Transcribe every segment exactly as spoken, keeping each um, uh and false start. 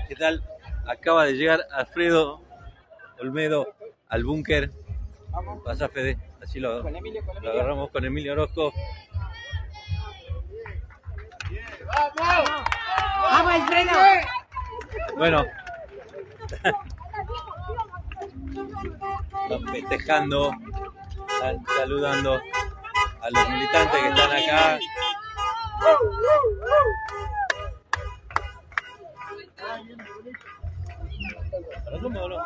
¿Qué tal? Acaba de llegar Alfredo Olmedo al búnker. Pasa, Fede, así lo, con Emilio, con Emilio. lo agarramos con Emilio Orozco. ¡Vamos! ¡Vamos, Alfredo! Bueno, están festejando, están saludando a los militantes que están acá. ¿Cómo no?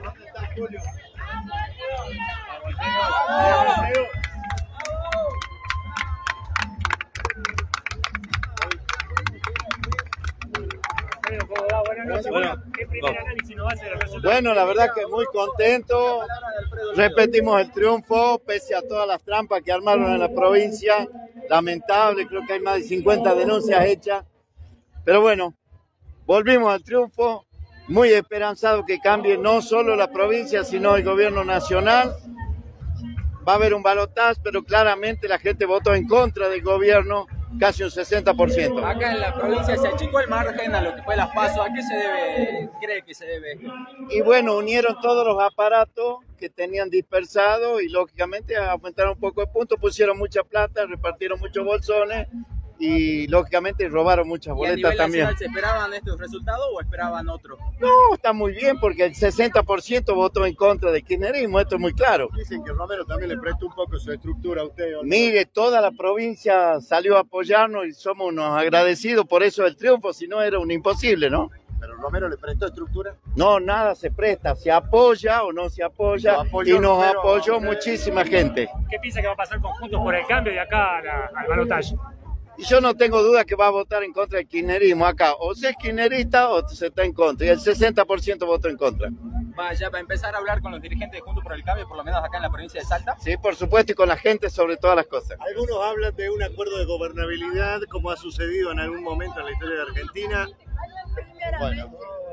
Bueno, ¿qué primer análisis nos va a hacer el resultado? Bueno, la verdad que muy contento. Repetimos el triunfo, pese a todas las trampas que armaron en la provincia. Lamentable, creo que hay más de cincuenta denuncias hechas. Pero bueno, volvimos al triunfo. Muy esperanzado que cambie no solo la provincia, sino el gobierno nacional. Va a haber un balotaje, pero claramente la gente votó en contra del gobierno, casi un sesenta por ciento. Acá en la provincia se achicó el margen a lo que fue las PASO. ¿A qué se debe, cree que se debe? Y bueno, unieron todos los aparatos que tenían dispersados y lógicamente aumentaron un poco de puntos, pusieron mucha plata, repartieron muchos bolsones y lógicamente robaron muchas boletas también. ¿Se esperaban estos resultados o esperaban otros? No, está muy bien porque el sesenta por ciento votó en contra del kirchnerismo, esto es muy claro. Dicen que Romero también le prestó un poco su estructura a usted. ¿O no? Mire, toda la provincia salió a apoyarnos y somos unos agradecidos por eso del triunfo, si no era un imposible, ¿no? ¿Pero Romero le prestó estructura? No, nada se presta, se apoya o no se apoya, apoyó, y nos Romero, apoyó eh, muchísima gente. ¿Qué piensa que va a pasar con Juntos por el Cambio de acá a la, al balotaje? Y yo no tengo duda que va a votar en contra del kirchnerismo acá. O se es kirchnerista o se está en contra. Y el sesenta por ciento votó en contra. Vaya, para empezar a hablar con los dirigentes de Juntos por el Cambio, por lo menos acá en la provincia de Salta. Sí, por supuesto, y con la gente sobre todas las cosas. Algunos hablan de un acuerdo de gobernabilidad, como ha sucedido en algún momento en la historia de Argentina. Bueno.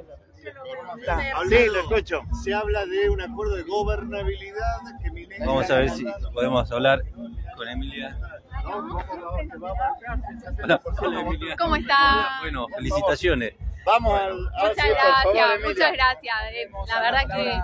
Sí, lo escucho. Se habla de un acuerdo de gobernabilidad que Milei... Vamos a ver si podemos hablar con Emilia. Hola, hola, Emilia. ¿Cómo está? Bueno, felicitaciones. Vamos al... Muchas gracias, muchas gracias. Eh, La verdad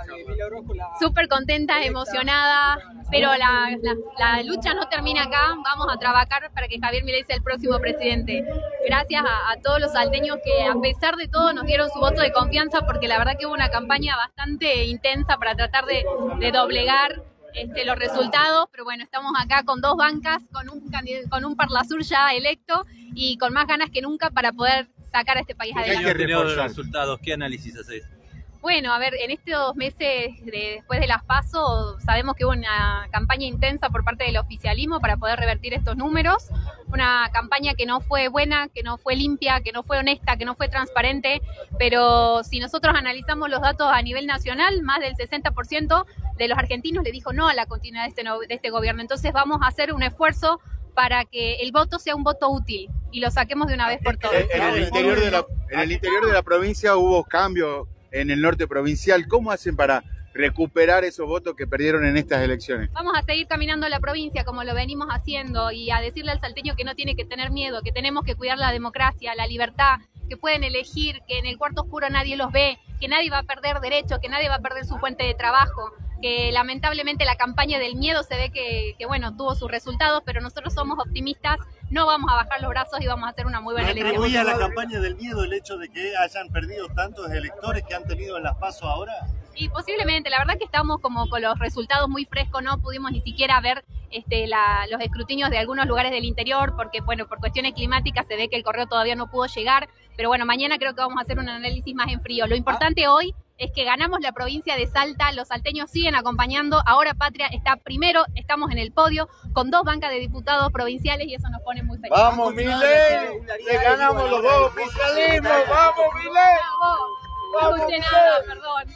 que súper contenta, emocionada, pero la, la, la lucha no termina acá. Vamos a trabajar para que Javier Milei sea el próximo presidente. Gracias a, a todos los salteños que a pesar de todo nos dieron su voto de confianza, porque la verdad que hubo una campaña bastante intensa para tratar de, de doblegar Este, los resultados, pero bueno, estamos acá con dos bancas, con un, con un Parlasur ya electo y con más ganas que nunca para poder sacar a este país adelante. ¿Qué tenido los resultados? ¿Qué análisis haces? Bueno, a ver, en estos meses de, después de las PASO sabemos que hubo una campaña intensa por parte del oficialismo para poder revertir estos números, una campaña que no fue buena, que no fue limpia, que no fue honesta, que no fue transparente, pero si nosotros analizamos los datos a nivel nacional, más del sesenta por ciento de los argentinos le dijo no a la continuidad de este, no, de este gobierno. Entonces vamos a hacer un esfuerzo para que el voto sea un voto útil y lo saquemos de una vez por todas. En el interior de la, en el interior de la provincia hubo cambios en el norte provincial. ¿Cómo hacen para recuperar esos votos que perdieron en estas elecciones? Vamos a seguir caminando la provincia como lo venimos haciendo y a decirle al salteño que no tiene que tener miedo, que tenemos que cuidar la democracia, la libertad, que pueden elegir, que en el cuarto oscuro nadie los ve, que nadie va a perder derechos, que nadie va a perder su fuente de trabajo, que lamentablemente la campaña del miedo se ve que, que bueno, tuvo sus resultados, pero nosotros somos optimistas, no vamos a bajar los brazos y vamos a hacer una muy buena elección. ¿Atribuye a la campaña del miedo el hecho de que hayan perdido tantos electores que han tenido en las PASO ahora? Y posiblemente, la verdad que estamos como con los resultados muy frescos, no pudimos ni siquiera ver este, la, los escrutinios de algunos lugares del interior, porque bueno, por cuestiones climáticas se ve que el correo todavía no pudo llegar, pero bueno, mañana creo que vamos a hacer un análisis más en frío. Lo importante hoy es que ganamos la provincia de Salta, los salteños siguen acompañando, ahora Patria está primero, estamos en el podio con dos bancas de diputados provinciales y eso nos pone muy felices. ¡Vamos, Milei! ¡Le ganamos los dos oficialismos! ¡Vamos, Milei! No escuché nada, perdón.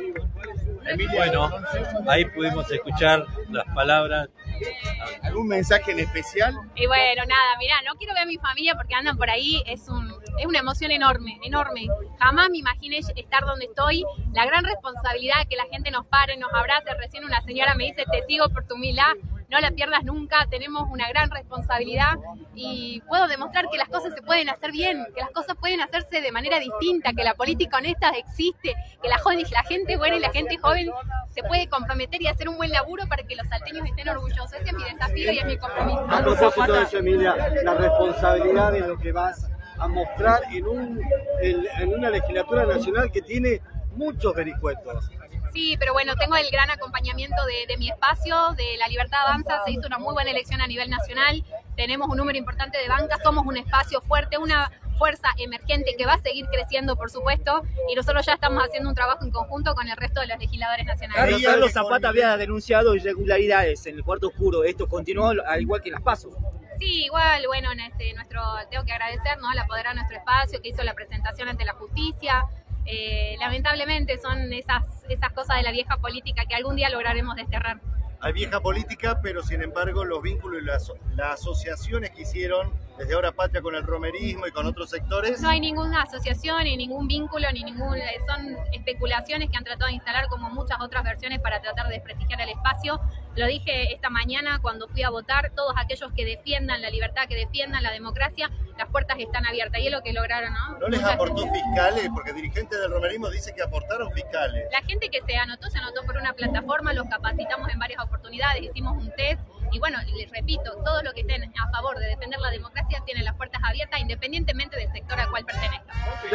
Bueno, ahí pudimos escuchar las palabras. ¿Algún mensaje en especial? Y bueno, nada, mirá, no quiero ver a mi familia porque andan por ahí, es un es una emoción enorme, enorme. Jamás me imaginé estar donde estoy, la gran responsabilidad que la gente nos pare, nos abrace. Recién una señora me dice, te sigo por tu humildad. no la pierdas nunca, tenemos una gran responsabilidad y puedo demostrar que las cosas se pueden hacer bien, que las cosas pueden hacerse de manera distinta, que la política honesta existe, que la, joven, la gente buena y la gente joven se puede comprometer y hacer un buen laburo para que los salteños estén orgullosos. Ese es mi desafío y es mi compromiso. A propósito de eso, Emilia, la responsabilidad de lo que vas a mostrar en, un, en, en una legislatura nacional que tiene muchos vericuetos. Sí, pero bueno, tengo el gran acompañamiento de, de mi espacio, de La Libertad Avanza. Se hizo una muy buena elección a nivel nacional, tenemos un número importante de bancas, somos un espacio fuerte, una fuerza emergente que va a seguir creciendo, por supuesto, y nosotros ya estamos haciendo un trabajo en conjunto con el resto de los legisladores nacionales. Carlos Zapata había denunciado irregularidades en el cuarto oscuro, ¿esto continuó al igual que las PASO? Sí, igual, bueno, en este, nuestro, tengo que agradecer, ¿no?, al apoderar nuestro espacio, que hizo la presentación ante la justicia. Eh, lamentablemente son esas, esas cosas de la vieja política que algún día lograremos desterrar. Hay vieja política, pero sin embargo los vínculos y las, las asociaciones que hicieron desde Ahora Patria con el romerismo y con otros sectores. No hay ninguna asociación, ni ningún vínculo, ni ningún... Son especulaciones que han tratado de instalar como muchas otras versiones para tratar de desprestigiar el espacio. Lo dije esta mañana cuando fui a votar, todos aquellos que defiendan la libertad, que defiendan la democracia, las puertas están abiertas y es lo que lograron, ¿no? ¿No les aportó fiscales? Porque dirigentes del romerismo dicen que aportaron fiscales. La gente que se anotó, se anotó por una plataforma, los capacitamos en varias oportunidades, hicimos un test y bueno, les repito, todos los que estén a favor de defender la democracia tienen las puertas abiertas independientemente del sector al cual pertenezcan.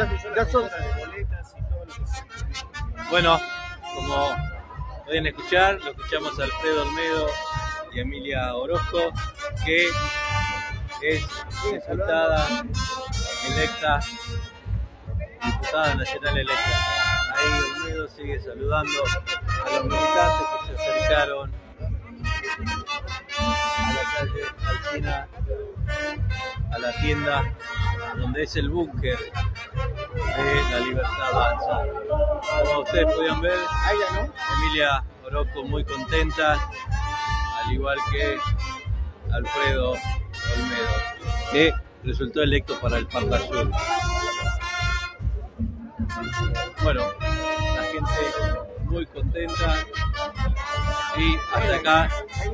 Bueno, como pueden escuchar, lo escuchamos a Alfredo Olmedo y Emilia Orozco, que es diputada electa, diputada nacional electa. Ahí Olmedo sigue saludando a los militantes que se acercaron a la calle Alsina, a la tienda donde es el búnker de La Libertad Avanza. Como ustedes podían ver, Emilia Orozco muy contenta, al igual que Alfredo Olmedo, que resultó electo para el Parque Sur. Bueno, la gente muy contenta y hasta acá.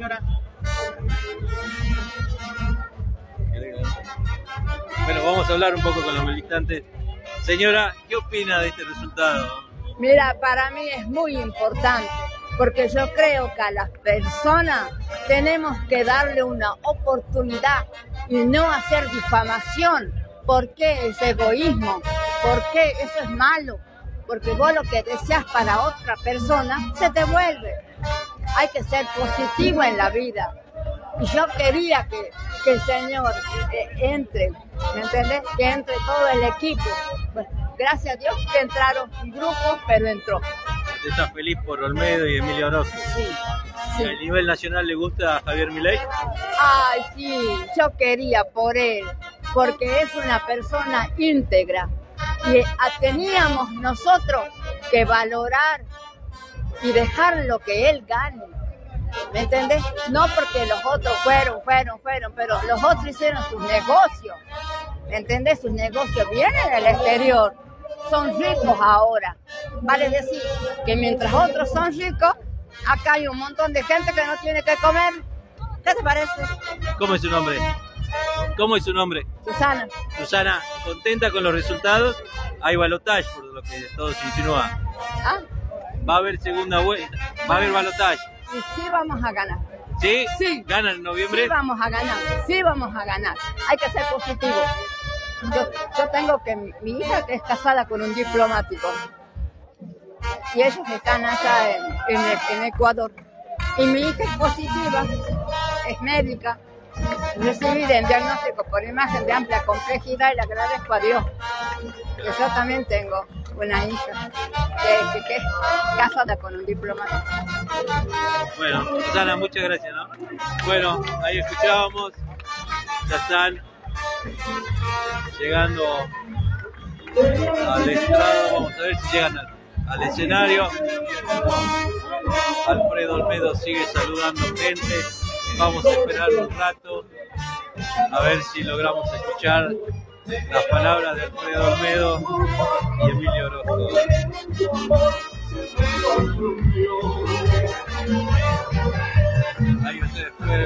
Bueno, vamos a hablar un poco con los militantes. Señora, ¿qué opina de este resultado? Mira, para mí es muy importante, porque yo creo que a las personas tenemos que darle una oportunidad y no hacer difamación. ¿Por qué ese egoísmo? ¿Por qué eso es malo? Porque vos lo que deseas para otra persona se te vuelve. Hay que ser positivo en la vida. Y yo quería que, que el señor eh, entre, ¿me entendés? Que entre todo el equipo. Pues, gracias a Dios que entraron grupos, pero entró. ¿Usted está feliz por Olmedo y Emilia Orozco? Sí, sí. ¿A nivel nacional le gusta a Javier Milei? Ay, sí, yo quería por él, porque es una persona íntegra. Y teníamos nosotros que valorar y dejar lo que él gane. ¿Me entendés? No porque los otros fueron, fueron, fueron, pero los otros hicieron sus negocios. ¿Me entendés? Sus negocios vienen del exterior. Son ricos ahora. Vale decir que mientras otros son ricos, acá hay un montón de gente que no tiene que comer. ¿Qué te parece? ¿Cómo es su nombre? ¿Cómo es su nombre? Susana. Susana, ¿contenta con los resultados? Hay balotaje, por lo que todos insinúan. ¿Ah? Va a haber segunda vuelta, va a haber balotaje. Y sí vamos a ganar. ¿Sí? Sí. ¿Ganan en noviembre? Sí vamos a ganar, sí vamos a ganar. Hay que ser positivo. Yo, yo tengo que mi, mi hija que es casada con un diplomático y ellos están allá en, en, en Ecuador. Y mi hija es positiva, es médica, recibida en diagnóstico por imagen de amplia complejidad y le agradezco a Dios. Que yo también tengo una hija que, que, que es casada con un diplomático. Bueno, Susana, muchas gracias, ¿no? Bueno, ahí escuchábamos, ya están llegando al estrado, vamos a ver si llegan al, al escenario. Alfredo Olmedo sigue saludando gente, vamos a esperar un rato a ver si logramos escuchar las palabras de Alfredo Olmedo y Emilia Orozco. Ahí ustedes pueden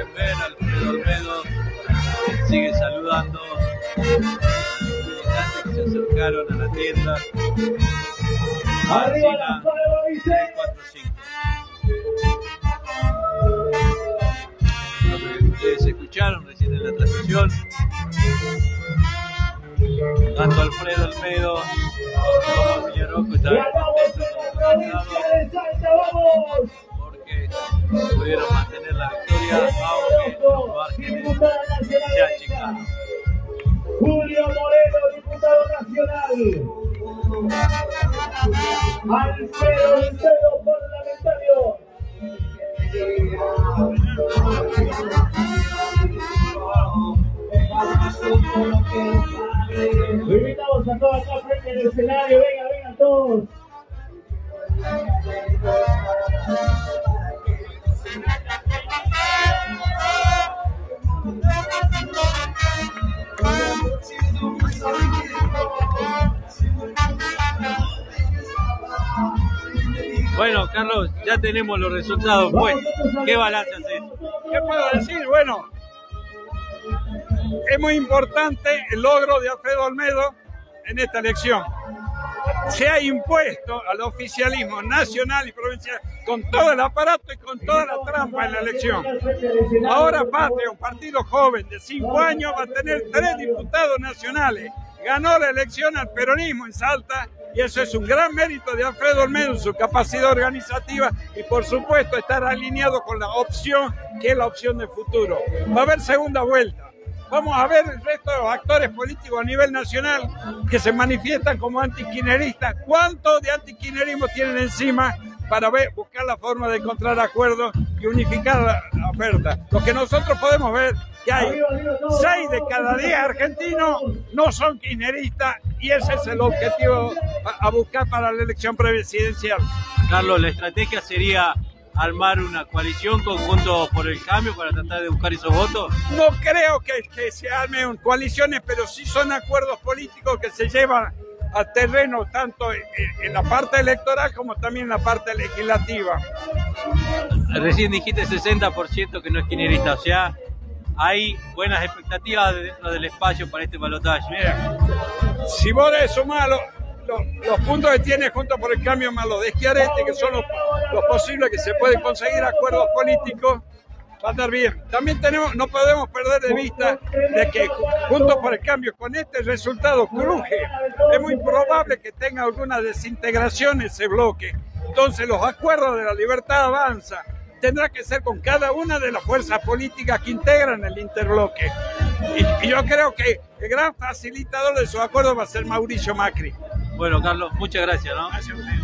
tienda. Arriba la tres cuatro cinco. Lo que ustedes escucharon recién en la transmisión, tanto Alfredo Olmedo como Emilia Orozco están contentos porque pudieron mantener la victoria aunque los márgenes se achicaron. Julio Moreno, diputado nacional. Alfredo Olmedo, parlamentario. Lo invitamos a todos acá frente al escenario. Venga, vengan todos. Bueno, Carlos, ya tenemos los resultados. Pues, ¿qué balance haces? ¿Qué puedo decir? Bueno, es muy importante el logro de Alfredo Olmedo en esta elección. Se ha impuesto al oficialismo nacional y provincial con todo el aparato y con toda la trampa en la elección. Ahora Patria, un partido joven de cinco años, va a tener tres diputados nacionales. Ganó la elección al peronismo en Salta y eso es un gran mérito de Alfredo Olmedo en su capacidad organizativa y por supuesto estar alineado con la opción que es la opción de futuro. Va a haber segunda vuelta. Vamos a ver el resto de los actores políticos a nivel nacional que se manifiestan como antiquineristas. ¿Cuánto de antiquinerismo tienen encima para ver, buscar la forma de encontrar acuerdos y unificar la, la oferta? Lo que nosotros podemos ver que hay seis de cada diez argentinos no son kirchneristas y ese es el objetivo a, a buscar para la elección presidencial. Carlos, la estrategia sería armar una coalición conjunto por el cambio para tratar de buscar esos votos. No creo que, que se armen coaliciones, pero sí son acuerdos políticos que se llevan al terreno tanto en, en la parte electoral como también en la parte legislativa. Recién dijiste sesenta por ciento que no es kirchnerista, o sea, hay buenas expectativas dentro del espacio para este balotaje. Mira, si vos le sumás los, los, los puntos que tiene Juntos por el Cambio más los de Schiaretti, que son los, los posibles que se pueden conseguir acuerdos políticos, va a andar bien. También tenemos, no podemos perder de vista de que Juntos por el Cambio con este resultado cruje. Es muy probable que tenga alguna desintegración ese bloque. Entonces los acuerdos de la Libertad Avanza tendrá que ser con cada una de las fuerzas políticas que integran el interbloque. Y, y yo creo que el gran facilitador de esos acuerdos va a ser Mauricio Macri. Bueno, Carlos, muchas gracias, ¿no? Gracias a usted.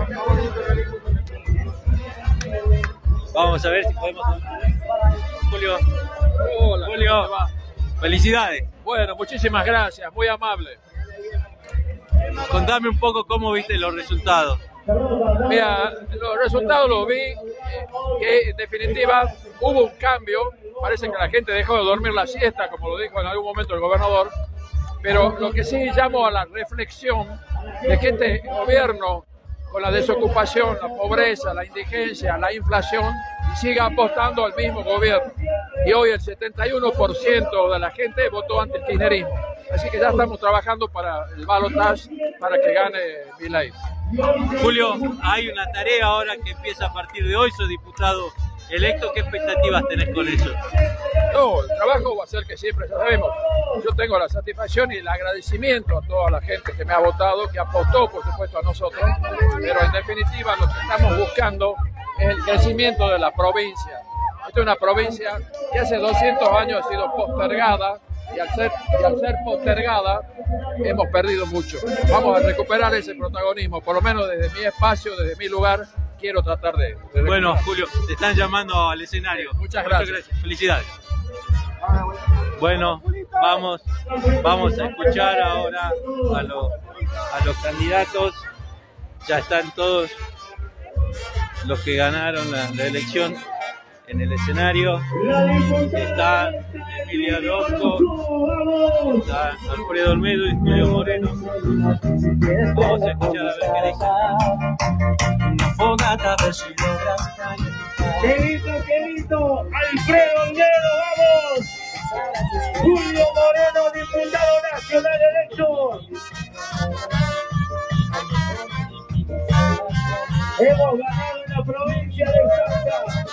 Vamos a ver si podemos... Julio. Hola. Julio. Felicidades. Bueno, muchísimas gracias, muy amable. Contame un poco cómo viste los resultados. Mira, los resultados los vi, eh, que en definitiva hubo un cambio. Parece que la gente dejó de dormir la siesta, como lo dijo en algún momento el gobernador. Pero lo que sí llamo a la reflexión de que este gobierno, con la desocupación, la pobreza, la indigencia, la inflación, siga apostando al mismo gobierno. Y hoy el setenta y uno por ciento de la gente votó ante el kirchnerismo. Así que ya estamos trabajando para el balotaje para que gane Milei. Julio, hay una tarea ahora que empieza a partir de hoy, sos diputado electo. ¿Qué expectativas tenés con eso? No, el trabajo va a ser que siempre, ya sabemos, yo tengo la satisfacción y el agradecimiento a toda la gente que me ha votado, que apostó por supuesto a nosotros, pero en definitiva lo que estamos buscando es el crecimiento de la provincia. Esta es una provincia que hace doscientos años ha sido postergada y al ser, y al ser postergada hemos perdido mucho. Vamos a recuperar ese protagonismo, por lo menos desde mi espacio, desde mi lugar, quiero tratar de... de bueno, Julio, te están llamando al escenario. Sí, muchas, gracias. muchas gracias. Felicidades. Bueno, vamos, vamos a escuchar ahora a, lo, a los candidatos. Ya están todos los que ganaron la, la elección en el escenario. Está Emilia Orozco, está Alfredo Olmedo y Julio Moreno. Vamos a escuchar a ver qué dicen. Una fogata de si logras. ¡Qué lindo, qué lindo! ¡Alfredo Olmedo, vamos! Julio Moreno, diputado nacional electo. Hemos ganado en la provincia de Salta.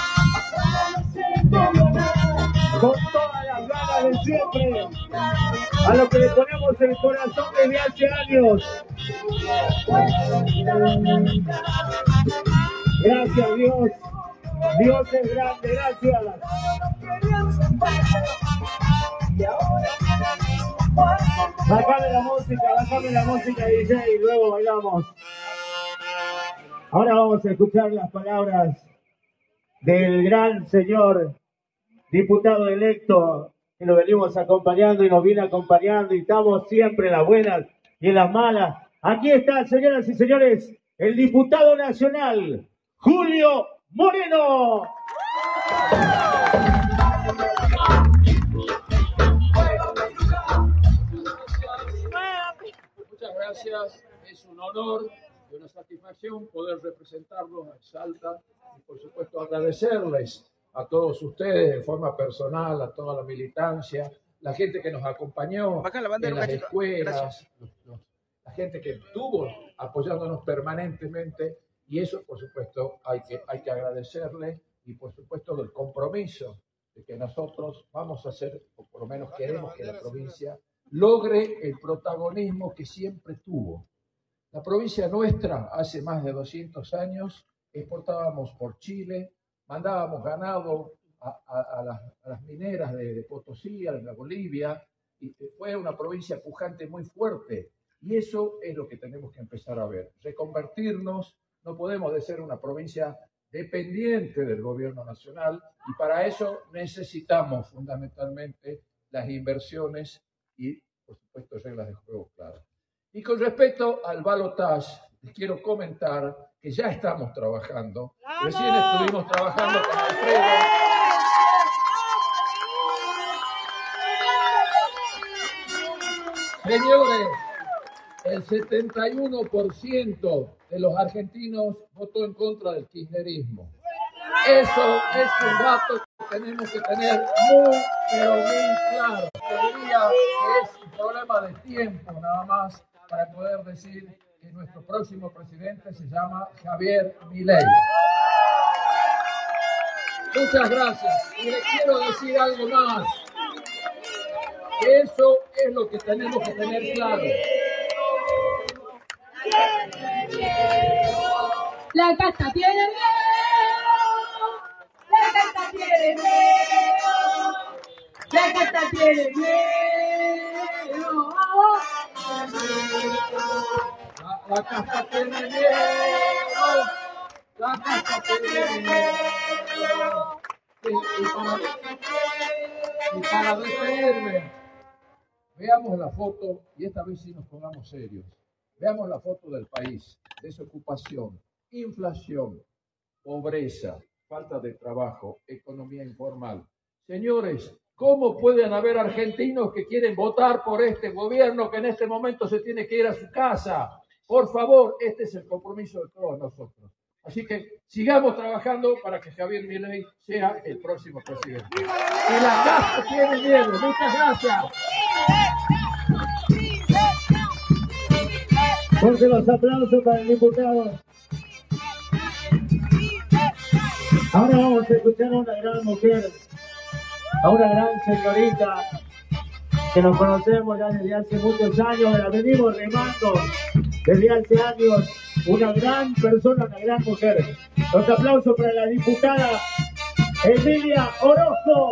Con todas las ganas de siempre. A lo que le ponemos el corazón desde hace años. Gracias, Dios. Dios es grande, gracias. Bájame la música, bájame la música, D J, y luego bailamos. Ahora vamos a escuchar las palabras del gran señor diputado electo, que lo venimos acompañando y nos viene acompañando, y estamos siempre en las buenas y en las malas. Aquí está, señoras y señores, el diputado nacional, Julio Moreno. Muchas gracias, es un honor y una satisfacción poder representarlos en Salta y por supuesto agradecerles a todos ustedes de forma personal, a toda la militancia, la gente que nos acompañó en las escuelas, los, los, la gente que estuvo apoyándonos permanentemente, y eso por supuesto hay que, hay que agradecerle, y por supuesto del compromiso de que nosotros vamos a hacer, o por lo menos queremos que la provincia logre el protagonismo que siempre tuvo. La provincia nuestra, hace más de doscientos años, exportábamos por Chile, mandábamos ganado a, a, a, las, a las mineras de, de Potosí, a la Bolivia, y fue una provincia pujante muy fuerte. Y eso es lo que tenemos que empezar a ver. Reconvertirnos, no podemos de ser una provincia dependiente del gobierno nacional, y para eso necesitamos fundamentalmente las inversiones y, por supuesto, reglas de juego claras. Y con respecto al balotaje, les quiero comentar que ya estamos trabajando. Recién estuvimos trabajando con Alfredo. Señores, el setenta y uno por ciento de los argentinos votó en contra del kirchnerismo. Eso es un dato que tenemos que tener muy, pero muy claro. Todavía es un problema de tiempo nada más para poder decir que nuestro próximo presidente se llama Javier Milei. Muchas gracias. Y les quiero decir algo más. Eso es lo que tenemos que tener claro. La casta tiene miedo, la casta tiene miedo, la casta tiene miedo. La, la casta tiene miedo, la casta tiene miedo. Y, y, para, y para despedirme, veamos la foto, y esta vez sí nos pongamos serios. Veamos la foto del país: desocupación, inflación, pobreza, falta de trabajo, economía informal. Señores, ¿cómo pueden haber argentinos que quieren votar por este gobierno que en este momento se tiene que ir a su casa? Por favor, este es el compromiso de todos nosotros. Así que sigamos trabajando para que Javier Milei sea el próximo presidente. Y la casa tiene miedo. Muchas gracias. Fuerte los aplausos para el diputado. Ahora vamos a escuchar a una gran mujer, a una gran señorita que nos conocemos ya desde hace muchos años, la venimos remando desde hace años, una gran persona, una gran mujer. Los aplausos para la diputada Emilia Orozco.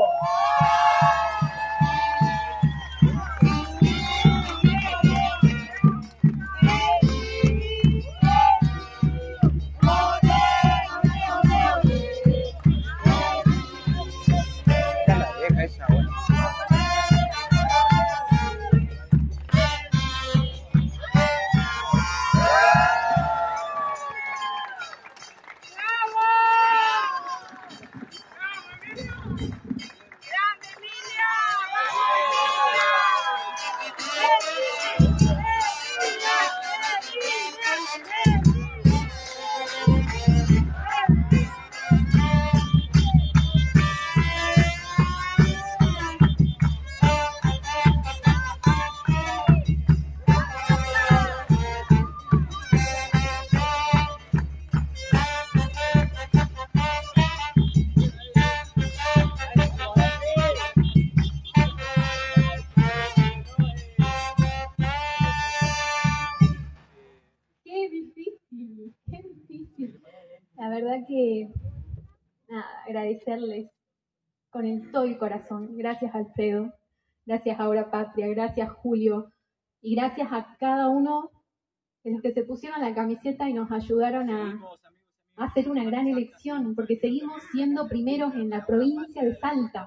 verdad que nada, agradecerles con el todo el corazón. Gracias Alfredo, gracias Ahora Patria, gracias Julio y gracias a cada uno de los que se pusieron la camiseta y nos ayudaron a, a hacer una gran elección, porque seguimos siendo primeros en la provincia de Salta.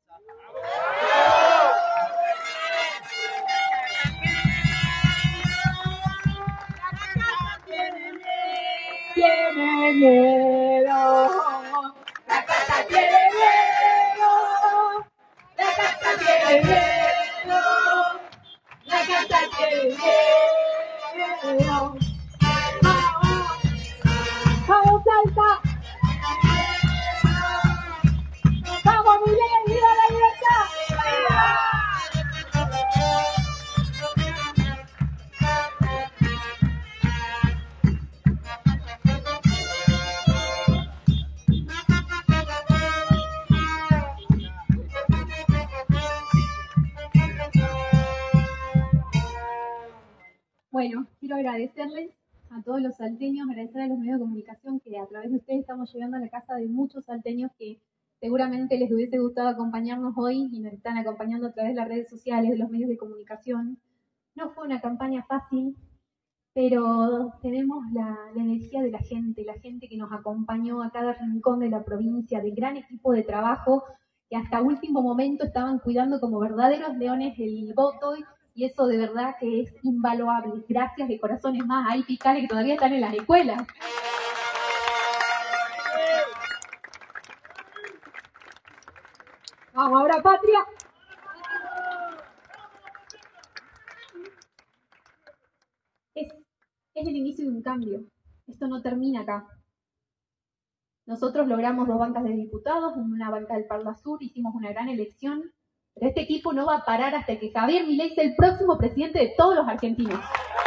Tiene miedo, la casa tiene miedo, la casa tiene miedo, la casa tiene miedo. Vamos, vamos Salta, vamos Milei, viva la libertad. Bueno, quiero agradecerles a todos los salteños, agradecer a los medios de comunicación que a través de ustedes estamos llegando a la casa de muchos salteños que seguramente les hubiese gustado acompañarnos hoy y nos están acompañando a través de las redes sociales, de los medios de comunicación. No fue una campaña fácil, pero tenemos la, la energía de la gente, la gente que nos acompañó a cada rincón de la provincia, del gran equipo de trabajo que hasta último momento estaban cuidando como verdaderos leones el voto. Y eso de verdad que es invaluable. Gracias de corazones más. Hay fiscales que todavía están en las escuelas. Vamos, Ahora Patria. Es, es el inicio de un cambio. Esto no termina acá. Nosotros logramos dos bancas de diputados, una banca del Parla Sur, hicimos una gran elección. Pero este equipo no va a parar hasta que Javier Milei sea el próximo presidente de todos los argentinos.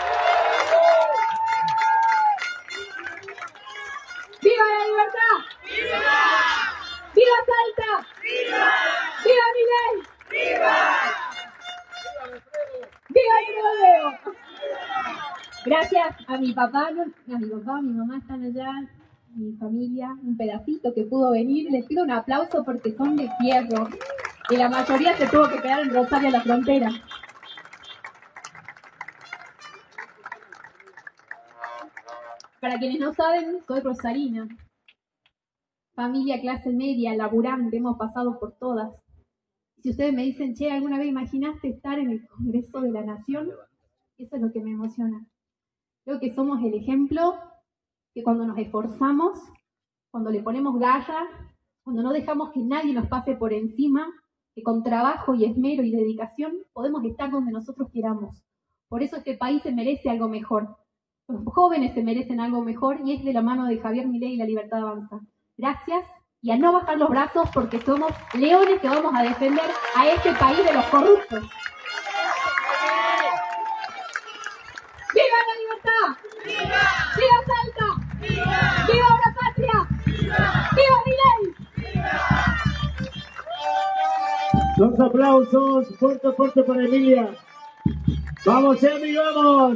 ¡Viva la libertad! ¡Viva! ¡Viva Salta! ¡Viva! ¡Viva Milei! ¡Viva! ¡Viva el rodeo! Gracias a mi papá, a mi papá, a mi mamá están allá, mi familia, un pedacito que pudo venir. Les pido un aplauso porque son de fierro. Y la mayoría se tuvo que quedar en Rosario a la frontera. Para quienes no saben, soy rosarina. Familia clase media, laburante, hemos pasado por todas. Si ustedes me dicen, che, ¿alguna vez imaginaste estar en el Congreso de la Nación? Eso es lo que me emociona. Creo que somos el ejemplo que cuando nos esforzamos, cuando le ponemos garra, cuando no dejamos que nadie nos pase por encima, que con trabajo y esmero y dedicación podemos estar donde nosotros queramos. Por eso este país se merece algo mejor. Los jóvenes se merecen algo mejor y es de la mano de Javier Milei y La Libertad Avanza. Gracias y a no bajar los brazos porque somos leones que vamos a defender a este país de los corruptos. ¡Viva la libertad! ¡Viva! ¡Viva Salta! ¡Viva! ¡Viva Ahora Patria! ¡Viva! ¡Viva Milei! Los aplausos, fuerte, fuerte para Emilia. Vamos, Emi, vamos.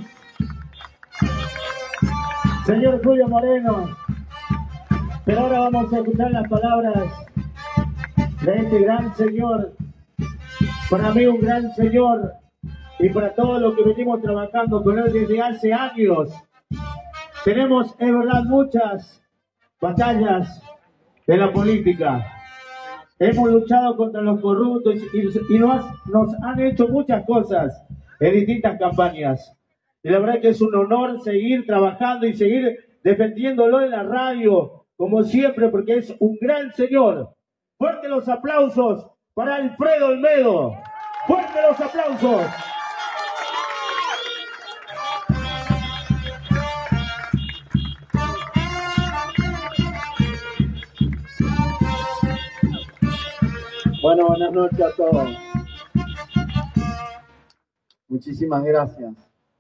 Señor Julio Moreno. Pero ahora vamos a escuchar las palabras de este gran señor. Para mí un gran señor y para todos los que venimos trabajando con él desde hace años. Tenemos, es verdad, muchas batallas de la política. Hemos luchado contra los corruptos y, y nos, nos han hecho muchas cosas en distintas campañas. Y la verdad que es un honor seguir trabajando y seguir defendiéndolo en la radio, como siempre, porque es un gran señor. Fuerte los aplausos para Alfredo Olmedo. Fuerte los aplausos. Bueno, buenas noches a todos. Muchísimas gracias.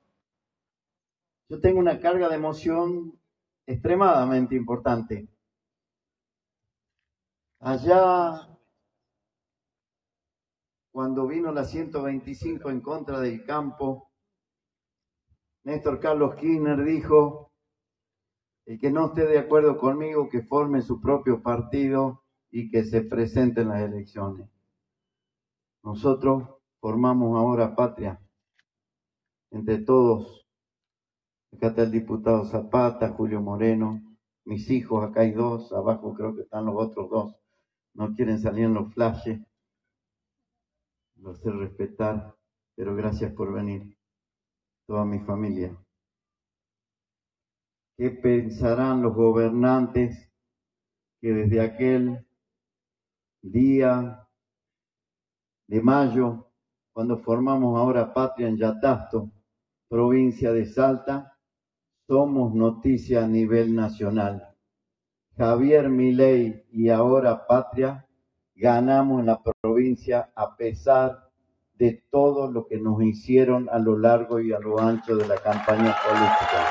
Yo tengo una carga de emoción extremadamente importante. Allá, cuando vino la ciento veinticinco en contra del campo, Néstor Carlos Kirchner dijo El que no esté de acuerdo conmigo, que forme su propio partido y que se presente en las elecciones. Nosotros formamos ahora patria entre todos. Acá está el diputado Zapata, Julio Moreno, mis hijos, acá hay dos, abajo creo que están los otros dos. No quieren salir en los flashes. Lo sé respetar, pero gracias por venir. Toda mi familia. ¿Qué pensarán los gobernantes que desde aquel día de mayo, cuando formamos ahora patria en Yatasto, provincia de Salta, somos noticia a nivel nacional? Javier Milei y ahora patria, ganamos en la provincia a pesar de todo lo que nos hicieron a lo largo y a lo ancho de la campaña política.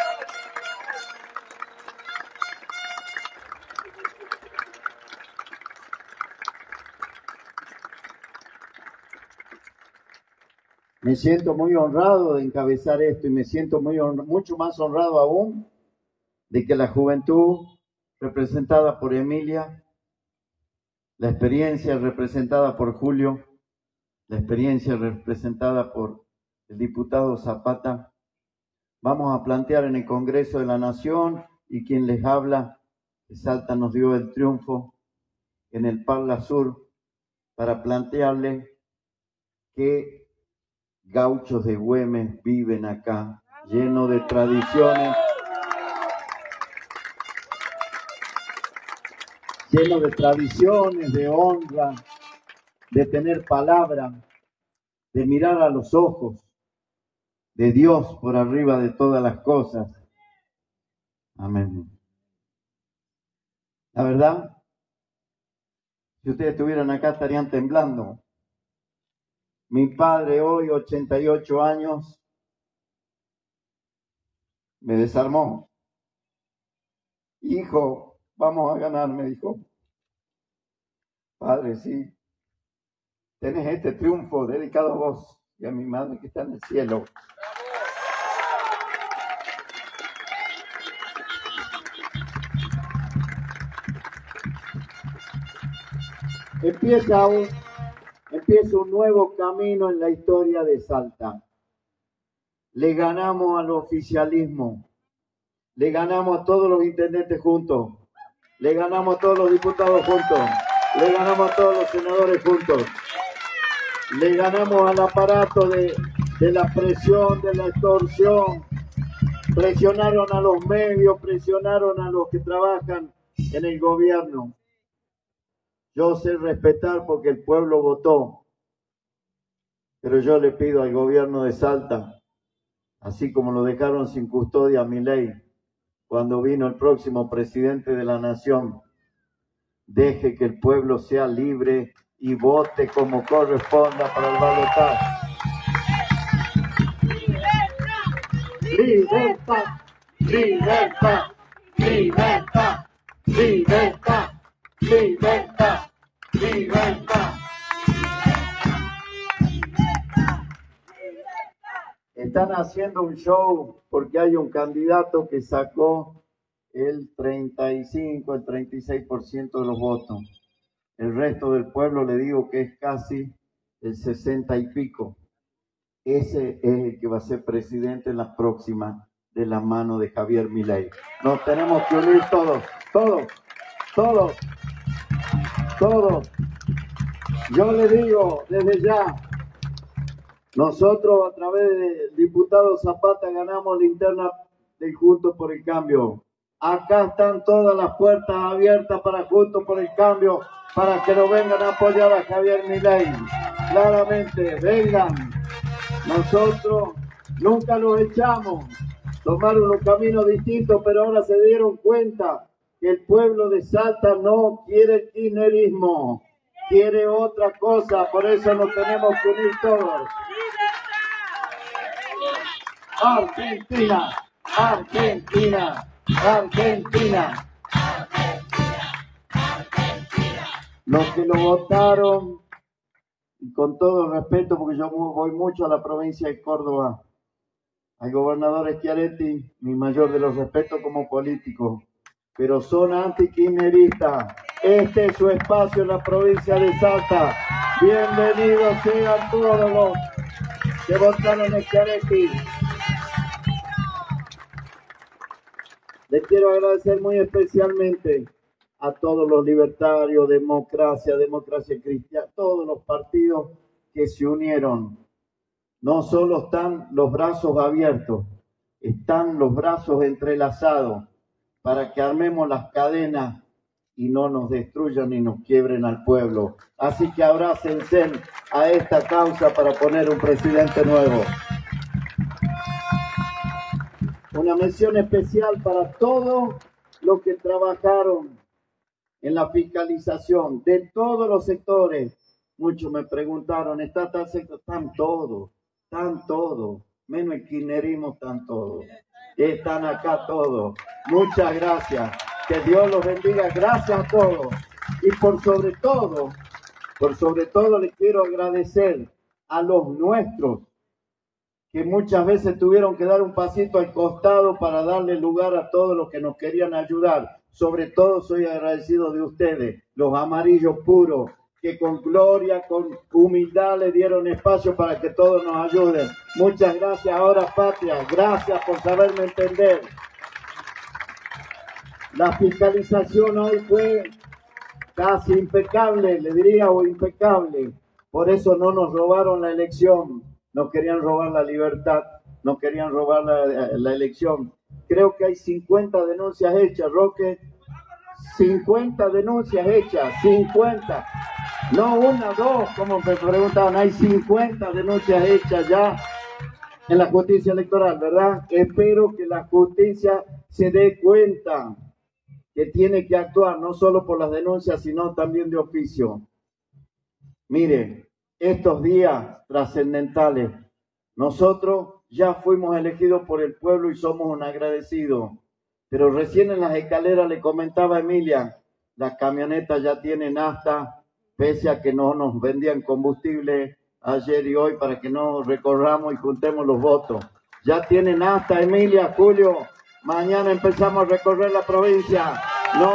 Me siento muy honrado de encabezar esto y me siento muy mucho más honrado aún de que la juventud representada por Emilia, la experiencia representada por Julio, la experiencia representada por el diputado Zapata, vamos a plantear en el Congreso de la Nación, y quien les habla, que Salta nos dio el triunfo en el Parla Sur, para plantearle que gauchos de Güemes viven acá, llenos de tradiciones, llenos de tradiciones, de honra, de tener palabra, de mirar a los ojos de Dios por arriba de todas las cosas. Amén. La verdad, si ustedes estuvieran acá estarían temblando. Mi padre hoy, ochenta y ocho años, me desarmó. Hijo, vamos a ganar, me dijo. Padre, sí, tenés este triunfo dedicado a vos y a mi madre que está en el cielo. Empieza un, empieza un nuevo camino en la historia de Salta. Le ganamos al oficialismo, le ganamos a todos los intendentes juntos, le ganamos a todos los diputados juntos, le ganamos a todos los senadores juntos, le ganamos al aparato de, de la presión, de la extorsión, presionaron a los medios, presionaron a los que trabajan en el gobierno. Yo sé respetar porque el pueblo votó, pero yo le pido al gobierno de Salta, así como lo dejaron sin custodia a Milei, cuando vino el próximo presidente de la nación, deje que el pueblo sea libre y vote como corresponda para el balotaje. Libertad, libertad, libertad, libertad, libertad, libertad. Están haciendo un show porque hay un candidato que sacó el treinta y cinco, el treinta y seis por ciento de los votos. El resto del pueblo le digo que es casi el sesenta y pico. Ese es el que va a ser presidente en las próximas de la mano de Javier Milei. Nos tenemos que unir todos, todos, todos, todos. Yo le digo desde ya, nosotros a través del diputado Zapata ganamos la interna del Juntos por el Cambio. Acá están todas las puertas abiertas para Juntos por el Cambio, para que nos vengan a apoyar a Javier Milei. Claramente, vengan. Nosotros nunca los echamos. Tomaron un camino distinto, pero ahora se dieron cuenta que el pueblo de Salta no quiere el kirchnerismo, quiere otra cosa, por eso nos tenemos que unir todos. Argentina, Argentina, Argentina. Los que lo votaron, y con todo el respeto, porque yo voy mucho a la provincia de Córdoba Al gobernador Schiaretti, mi mayor de los respetos como político, pero son antikirchneristas. Este es su espacio en la provincia de Salta. Bienvenidos sean todos los que votaron en Schiaretti. Les quiero agradecer muy especialmente a todos los libertarios, democracia, democracia cristiana, todos los partidos que se unieron. No solo están los brazos abiertos, están los brazos entrelazados para que armemos las cadenas y no nos destruyan ni nos quiebren al pueblo. Así que abrácense a esta causa para poner un presidente nuevo. Una mención especial para todos los que trabajaron en la fiscalización de todos los sectores. Muchos me preguntaron, ¿está tal sector? Están todos, están todos, menos el kirchnerismo, están todos. Están acá todos. Muchas gracias. Que Dios los bendiga. Gracias a todos. Y por sobre todo, por sobre todo les quiero agradecer a los nuestros, que muchas veces tuvieron que dar un pasito al costado para darle lugar a todos los que nos querían ayudar. Sobre todo soy agradecido de ustedes, los amarillos puros, que con gloria, con humildad le dieron espacio para que todos nos ayuden. Muchas gracias. Ahora, patria, gracias por saberme entender. La fiscalización hoy fue casi impecable, le diría, o impecable. Por eso no nos robaron la elección. Nos querían robar la libertad, nos querían robar la, la elección. Creo que hay cincuenta denuncias hechas, Roque. cincuenta denuncias hechas, cincuenta. No una, dos, como me preguntaban, hay cincuenta denuncias hechas ya en la justicia electoral, ¿verdad? Espero que la justicia se dé cuenta que tiene que actuar no solo por las denuncias, sino también de oficio. Mire, estos días trascendentales, nosotros ya fuimos elegidos por el pueblo y somos un agradecido. Pero recién en las escaleras le comentaba a Emilia, las camionetas ya tienen hasta, pese a que no nos vendían combustible ayer y hoy para que no recorramos y juntemos los votos. Ya tienen hasta, Emilia, Julio, mañana empezamos a recorrer la provincia. No,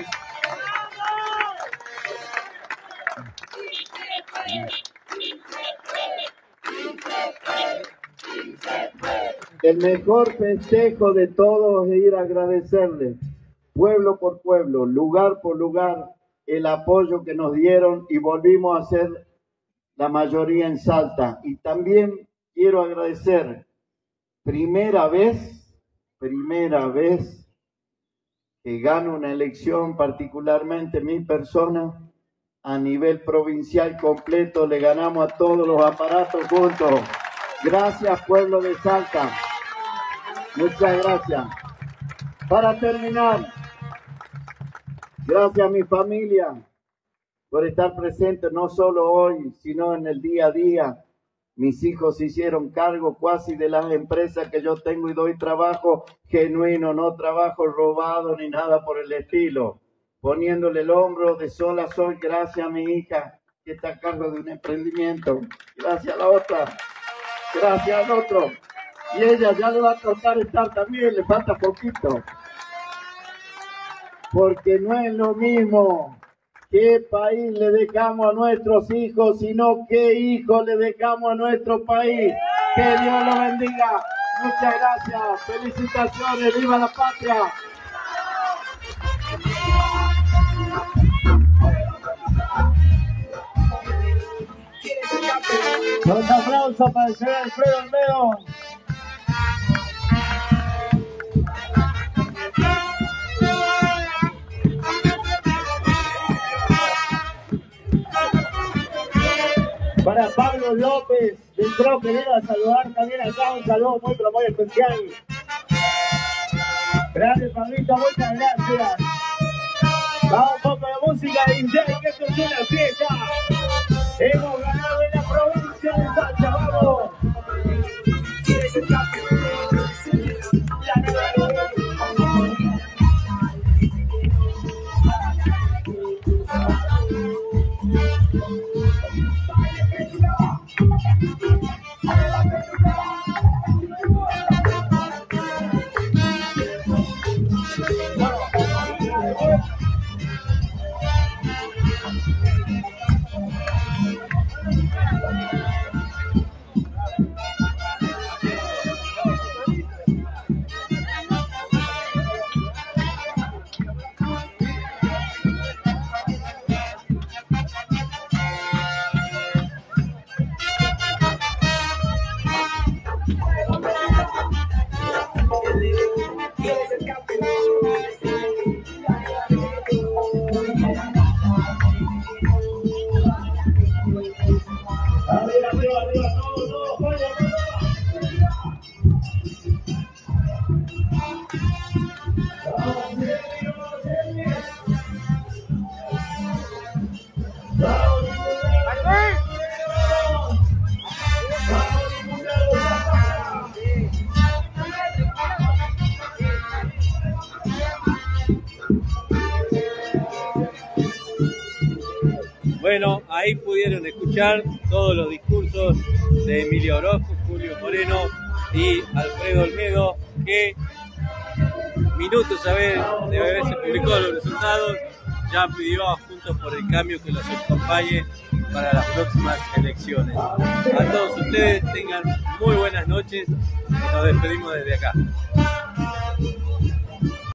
el mejor festejo de todos es ir a agradecerles, pueblo por pueblo, lugar por lugar, el apoyo que nos dieron y volvimos a ser la mayoría en Salta. Y también quiero agradecer, primera vez, primera vez que gano una elección, particularmente mi persona, a nivel provincial completo, le ganamos a todos los aparatos juntos. Gracias, pueblo de Salta. Muchas gracias. Para terminar, gracias a mi familia por estar presente no solo hoy, sino en el día a día. Mis hijos se hicieron cargo casi de las empresas que yo tengo y doy trabajo genuino, no trabajo robado ni nada por el estilo. Poniéndole el hombro de sol a sol, gracias a mi hija que está a cargo de un emprendimiento. Gracias a la otra. Gracias al otro. Y ella ya le va a tocar estar también, le falta poquito. Porque no es lo mismo qué país le dejamos a nuestros hijos, sino qué hijos le dejamos a nuestro país. Que Dios lo bendiga. Muchas gracias. Felicitaciones. ¡Viva la patria! Un aplauso para el señor Alfredo Olmedo. Para Pablo López, entró, que viene a saludar también acá, un saludo muy pero muy especial. Gracias, Pablito, muchas gracias. Vamos un poco de música, D J, que esto es una fiesta. Hemos ganado en la provincia de Salta, vamos. ¿Quieres el cambio? La Bueno, ahí pudieron escuchar todos los discursos de Emilio Orozco, Julio Moreno y Alfredo Olmedo, que minutos a ver, de haber se publicó los resultados, ya pidió a Juntos por el Cambio que los acompañe para las próximas elecciones. A todos ustedes tengan muy buenas noches y nos despedimos desde acá.